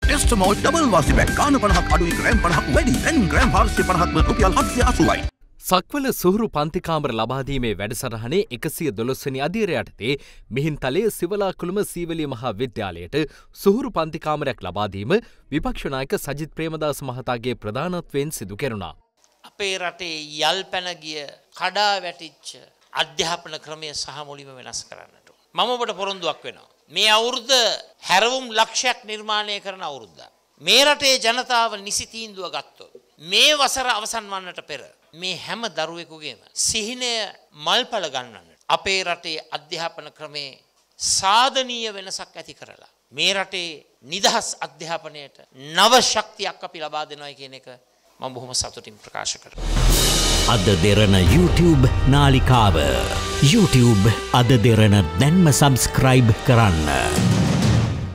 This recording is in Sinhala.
ටෙස්ටමෝල් ඩබල් වාසි බෑග් ගාන 50ක් අඩුයි ග්‍රෑම් 50ක් වැඩි. දැන් ග්‍රෑම් 450ක් වල රුපියල් 780යි. සක්වල සුහුරු පන්තිකාමර ලබාදීමේ වැඩසටහනේ 112 වෙනි අදියර යටතේ මිහින්තලේ සිවලාකුළුම සීවලිය මහා විද්‍යාලයට සුහුරු පන්තිකාමරයක් ලබාදීම විපක්ෂ නායක සජිත් ප්‍රේමදාස මහතාගේ ප්‍රධානත්වයෙන් සිදු කෙරුණා. අපේ රටේ යල් පැන ගිය කඩා වැටිච්ච අධ්‍යාපන ක්‍රමය සහ මුලින්ම වෙනස් කරන්නට. මම ඔබට පොරොන්දුවක් වෙනවා. මේ අවුරුද්ද හැරවුම් ලක්ෂයක් නිර්මාණය කරන අවුරුද්දක්. මේ රටේ ජනතාව නිසි තීන්දුව ගත්තොත් මේ වසර අවසන් වන්නට පෙර මේ හැම දරුවෙකුගේම සිහිනය මල්පල ගන්නන්න අපේ රටේ අධ්‍යාපන ක්‍රමේ සාධනීය වෙනසක් ඇති කරලා මේ රටේ නිදහස් අධ්‍යාපනයට නව ශක්තියක් අපි ලබා දෙනවා කියන එක මම බොහොම සතුටින් ප්‍රකාශ කරනවා. අද දෙරණ YouTube නාලිකාව YouTube අද දෙරණ දැන්ම subscribe කරන්න.